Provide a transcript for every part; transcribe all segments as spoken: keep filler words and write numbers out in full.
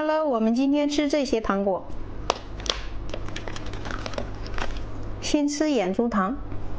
Hello， 我们今天吃这些糖果。先吃眼珠糖。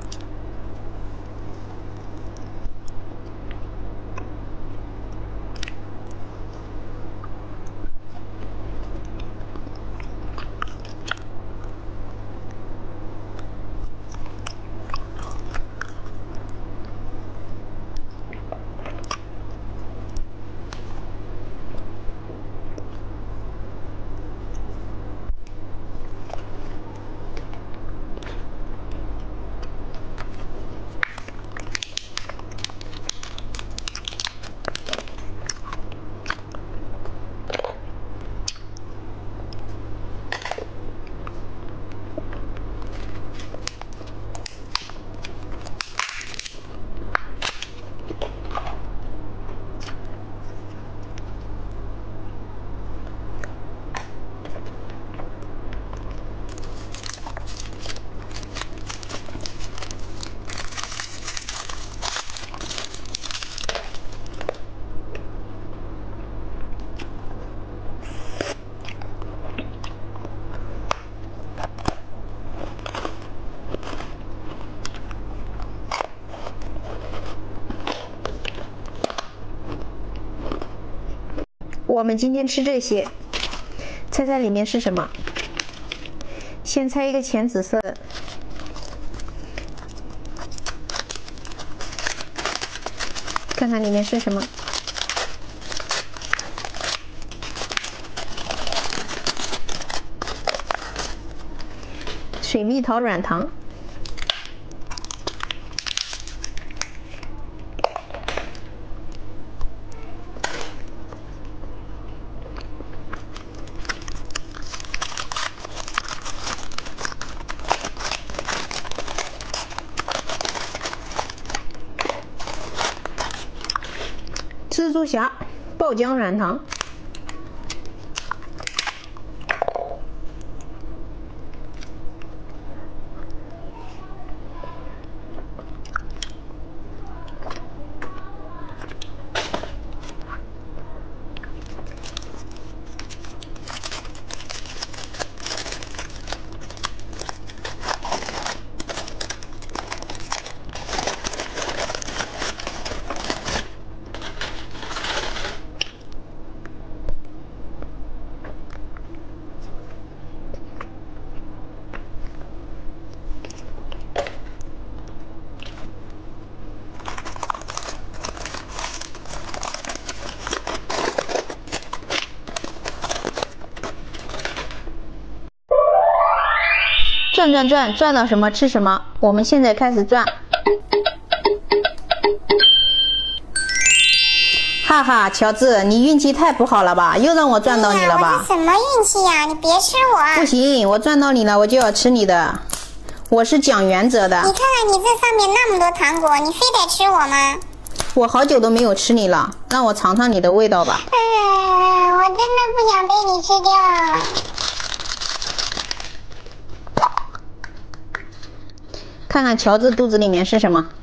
我们今天吃这些，猜猜里面是什么？先猜一个浅紫色的，看看里面是什么？水蜜桃软糖。 蜘蛛侠爆浆软糖，转转转，转到什么吃什么。我们现在开始转。哈哈，乔治，你运气太不好了吧？又让我转到你了吧？ 我什么运气呀？你别吃我啊！ 不行，我转到你了，我就要吃你的。我是讲原则的。 你看看你这上面那么多糖果，你非得吃我吗？ 我好久都没有吃你了，让我尝尝你的味道吧。 嗯，我真的不想被你吃掉。 看看乔治肚子里面是什么？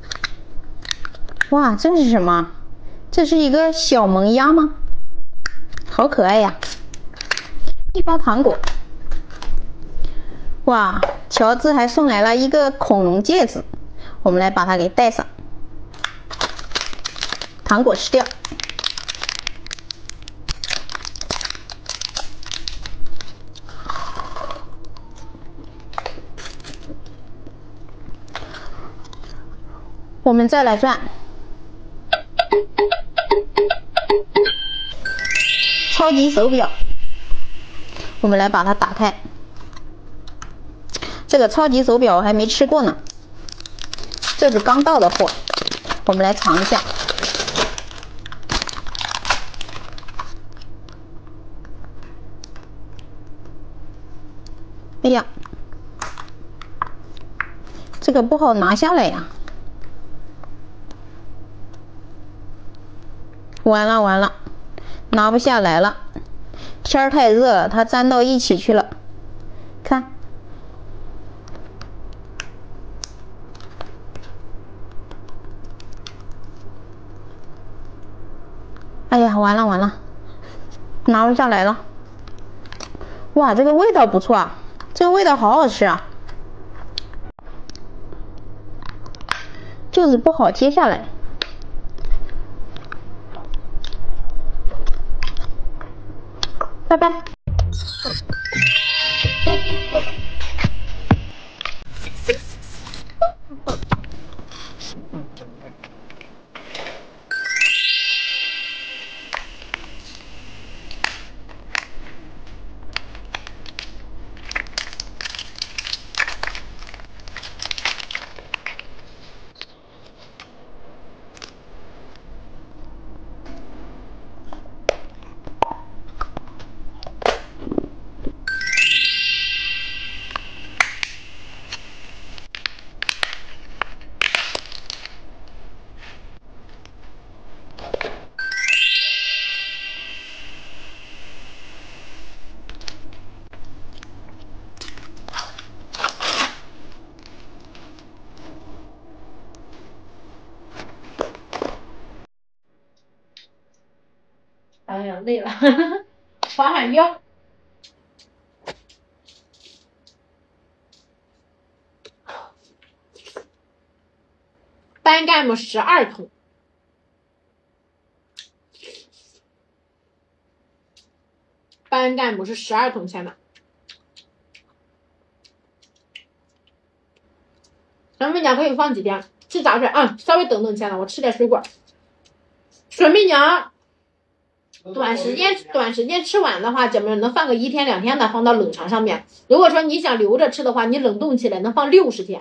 哇，这是什么？这是一个小萌鸭吗？好可爱呀！一包糖果。哇，乔治还送来了一个恐龙戒指，我们来把它给戴上。糖果吃掉。 我们再来转，超级手表，我们来把它打开。这个超级手表我还没吃过呢，这是刚到的货，我们来尝一下。哎呀，这个不好拿下来呀！ 完了完了，拿不下来了，天儿太热了，它粘到一起去了。看，哎呀，完了完了， 拿不下来了。哇，这个味道不错啊，这个味道好好吃啊，就是不好切下来。拜拜。 哎呀，累了，缓缓腰。班干部十二桶，班干部是十二桶钱的。咱们讲可以放几天？吃杂碎啊，稍微等等钱了，我吃点水果。水蜜娘。短时间短时间吃完的话，姐妹能放个一天两天的，放到冷藏上面。如果说你想留着吃的话，你冷冻起来能放六十天。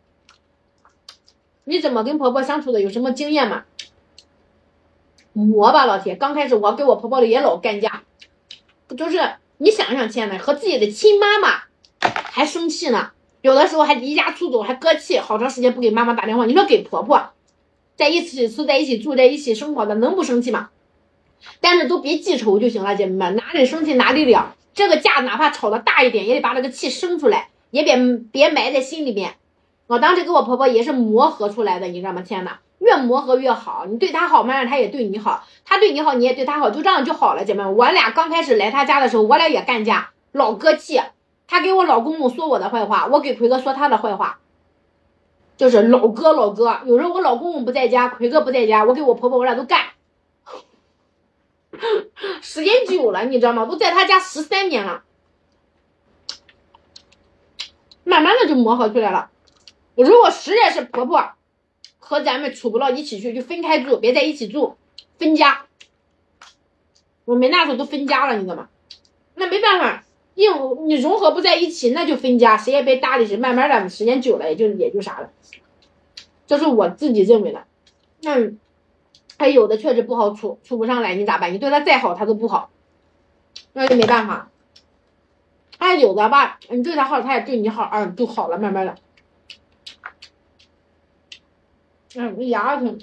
你怎么跟婆婆相处的？有什么经验吗？磨吧，老铁！刚开始我跟我婆婆也老干架，就是你想想，亲爱的，和自己的亲妈妈还生气呢，有的时候还离家出走，还割气，好长时间不给妈妈打电话。你说给婆婆在一起吃，在一起住，在一起生活的，能不生气吗？但是都别记仇就行了，姐妹们，哪里生气哪里了。这个架哪怕吵得大一点，也得把这个气生出来，也别别埋在心里面。我当时跟我婆婆也是磨合出来的，你知道吗？亲爱的，越磨合越好。你对她好，慢慢她也对你好，她对你好，你也对她好，就这样就好了，姐妹们。我俩刚开始来她家的时候，我俩也干架，老割气。她给我老公公说我的坏话，我给奎哥说他的坏话，就是老割老割。有时候我老公公不在家，奎哥不在家，我给我婆婆我俩都干。时间久了，你知道吗？都在他家十三年了，慢慢的就磨合出来了。如果实在是婆婆和咱们处不到一起去，就分开住，别在一起住，分家。我们那时候都分家了，你知道吗？那没办法，因为你融合不在一起，那就分家，谁也别搭理谁。慢慢的，时间久了，也就也就啥了。这是我自己认为的。那他有的确实不好处，处不上来，你咋办？你对他再好，他都不好，那就没办法。他有的吧，你对他好，他也对你好，啊，就好了，慢慢的。嗯，我牙疼。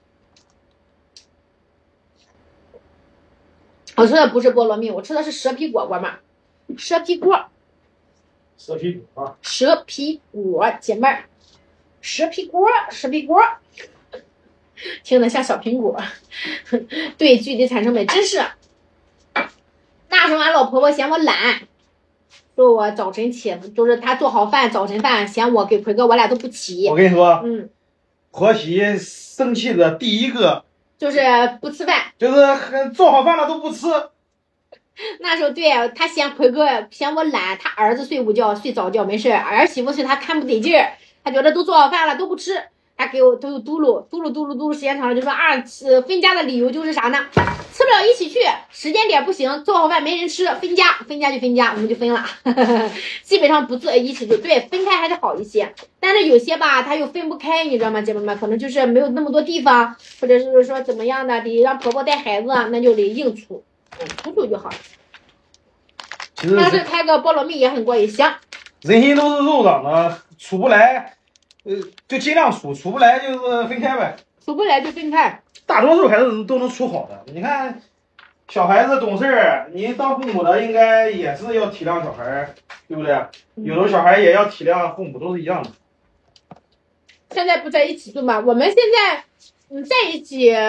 我吃的不是菠萝蜜，我吃的是蛇皮果果嘛，蛇皮果。 蛇皮果啊。 蛇皮果，姐妹儿，蛇皮果，蛇皮果。听得像小苹果，对，具体产生美，真是。那时候俺老婆婆嫌我懒，说我早晨起，就是她做好饭，早晨饭嫌我给奎哥我俩都不起。 我跟你说， 嗯， 婆媳生气的第一个就是不吃饭， 就是做好饭了都不吃。 那时候对她嫌奎哥嫌我懒，她儿子睡午觉睡早觉没事，儿媳妇是她看不得劲儿，她觉得都做好饭了都不吃。他给我都有嘟噜嘟噜嘟噜嘟噜，时间长了就说啊，分家的理由就是啥呢？吃不了一起去，时间点不行，做好饭没人吃，分家，分家就分家，我们就分了。基本上不做一起就对，分开还是好一些。但是有些吧，他又分不开，你知道吗，姐妹们？可能就是没有那么多地方，或者是说怎么样的，得让婆婆带孩子，那就得硬处，嗯，处处就好。 其实要是开个菠萝蜜也很过瘾，行。 人心都是肉长的，处不来。呃，就尽量处，处不来就是分开呗。 处不来就分开。 大多数孩子都能处好的。你看，小孩子懂事儿，你当父母的应该也是要体谅小孩，对不对？有的小孩也要体谅父母，都是一样的。 现在不在一起住嘛？我们现在嗯在一起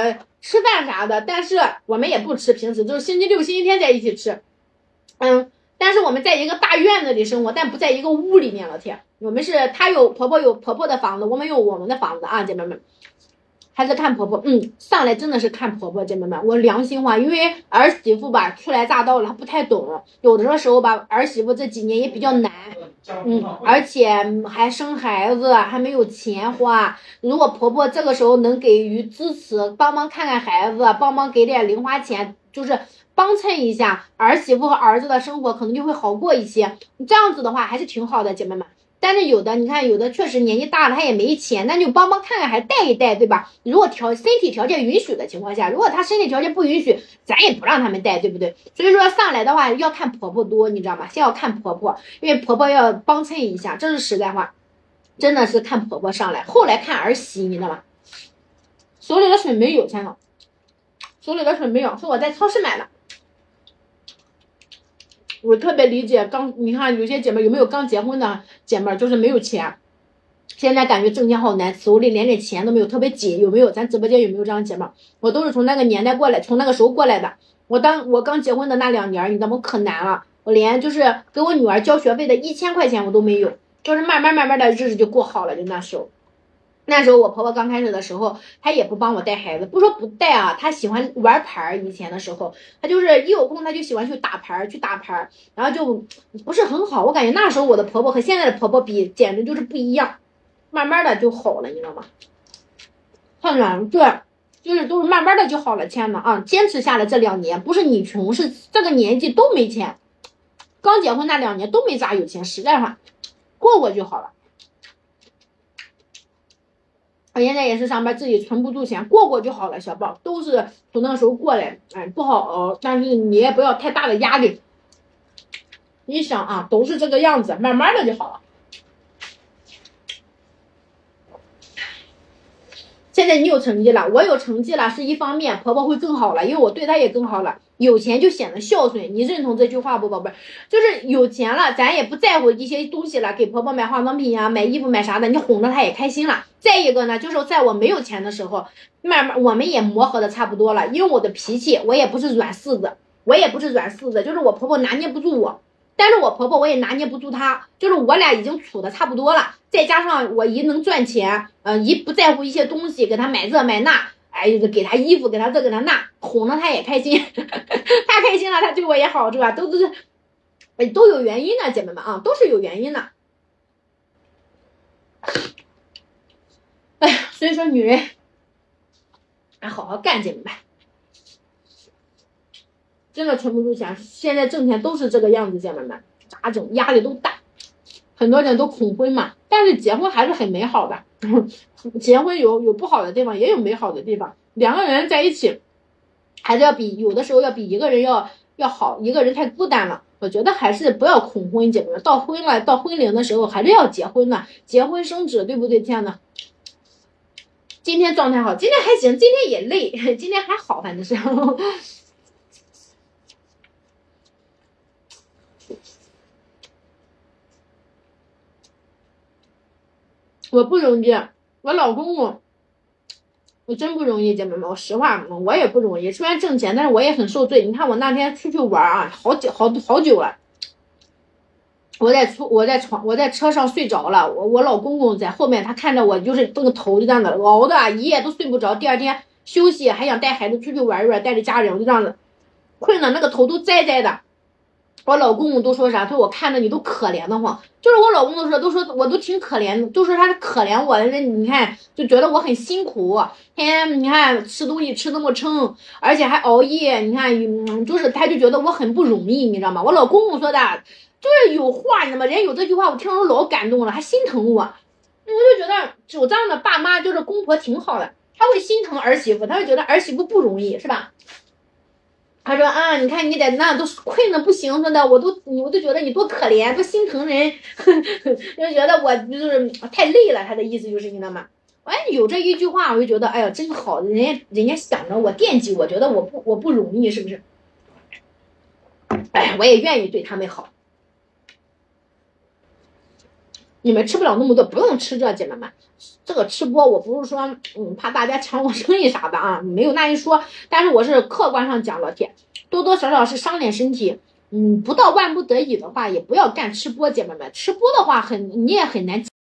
吃饭啥的，但是我们也不吃，平时就是星期六、星期天在一起吃。嗯，但是我们在一个大院子里生活，但不在一个屋里面。老铁，我们是她有婆婆有婆婆的房子，我们有我们的房子啊，姐妹们。还是看婆婆，嗯，上来真的是看婆婆，姐妹们，我良心话，因为儿媳妇吧，初来乍到了，她不太懂，有的时候吧，儿媳妇这几年也比较难，嗯，而且还生孩子，还没有钱花。如果婆婆这个时候能给予支持，帮忙看看孩子，帮忙给点零花钱，就是帮衬一下儿媳妇和儿子的生活，可能就会好过一些。这样子的话还是挺好的，姐妹们。但是有的，你看有的确实年纪大了，他也没钱，那就帮忙看看，还带一带，对吧？如果条身体条件允许的情况下，如果他身体条件不允许，咱也不让他们带，对不对？所以说上来的话要看婆婆多，你知道吗？先要看婆婆，因为婆婆要帮衬一下，这是实在话，真的是看婆婆上来，后来看儿媳，你知道吗？手里的水没有，天呐，手里的水没有，是我在超市买的。我特别理解刚，你看有些姐妹有没有刚结婚的姐妹，就是没有钱，现在感觉挣钱好难，手里连点钱都没有，特别紧，有没有？咱直播间有没有这样姐妹？我都是从那个年代过来，从那个时候过来的。我当我刚结婚的那两年，你知道吗？可难了，我连就是给我女儿交学费的一千块钱我都没有，就是慢慢慢慢的日子就过好了，就那时候。那时候我婆婆刚开始的时候，她也不帮我带孩子，不说不带啊，她喜欢玩牌。以前的时候，她就是一有空，她就喜欢去打牌，去打牌，然后就不是很好。我感觉那时候我的婆婆和现在的婆婆比，简直就是不一样。慢慢的就好了，你知道吗？看着对，就是都是慢慢的就好了。天呐啊，坚持下来这两年，不是你穷，是这个年纪都没钱。刚结婚那两年都没咋有钱，实在话，过过就好了。我现在也是上班，自己存不住钱，过过就好了。小宝都是从那个时候过来，哎，不好熬，但是你也不要太大的压力。你想啊，都是这个样子，慢慢的就好了。现在你有成绩了，我有成绩了，是一方面，婆婆会更好了，因为我对她也更好了。有钱就显得孝顺，你认同这句话不，宝贝？就是有钱了，咱也不在乎一些东西了，给婆婆买化妆品呀、啊、买衣服、买啥的，你哄着她也开心了。再一个呢，就是在我没有钱的时候，慢慢我们也磨合的差不多了，因为我的脾气，我也不是软柿子，我也不是软柿子，就是我婆婆拿捏不住我。但是我婆婆我也拿捏不住她，就是我俩已经处的差不多了，再加上我姨能赚钱，呃，姨不在乎一些东西，给她买这买那，哎，给她衣服，给她这给她那，哄着她也开心，她开心了，她对我也好，是吧？都都是，哎，都有原因的，姐妹们啊，都是有原因的。哎呀，所以说女人，哎，好好干，姐妹们。真的存不住钱，现在挣钱都是这个样子，姐妹们，咋整？压力都大，很多人都恐婚嘛。但是结婚还是很美好的，结婚有有不好的地方，也有美好的地方。两个人在一起，还是要比有的时候要比一个人要要好，一个人太孤单了。我觉得还是不要恐婚，姐妹们，到婚了，到婚龄的时候还是要结婚的，结婚生子，对不对？天呐，今天状态好，今天还行，今天也累，今天还好，反正是。我不容易，我老公公，我真不容易，姐妹们，我实话，我也不容易。虽然挣钱，但是我也很受罪。你看我那天出去玩啊，好久好好久了，我在出我在床我在车上睡着了，我我老公公在后面，他看着我就是这个头就这样子熬的，一夜都睡不着。第二天休息，还想带孩子出去玩一玩，带着家人，我就这样子困的那个头都栽栽的。我老公公都说啥？他说我看着你都可怜的慌，就是我老公都说，都说我都挺可怜，都说他可怜我，你看就觉得我很辛苦，天天你看吃东西吃那么撑，而且还熬夜，你看，嗯，就是他就觉得我很不容易，你知道吗？我老公公说的，就是有话，你知道吗？人家有这句话，我听着老感动了，还心疼我，我就觉得有这样的爸妈，就是公婆挺好的，他会心疼儿媳妇，他会觉得儿媳妇不容易，是吧？他说啊，你看你在那都困的不行说的，我都我都觉得你多可怜，多心疼人，呵呵，就觉得我就是太累了。他的意思就是你知道吗？哎，有这一句话，我就觉得哎呀真好，人家人家想着我惦记，我觉得我不我不容易，是不是？哎，我也愿意对他们好。 你们吃不了那么多，不用吃这，姐妹们。这个吃播我不是说嗯怕大家抢我生意啥的啊，没有那一说，但是我是客观上讲，老铁，多多少少是伤点身体。嗯，不到万不得已的话，也不要干吃播，姐妹们。吃播的话很，你也很难。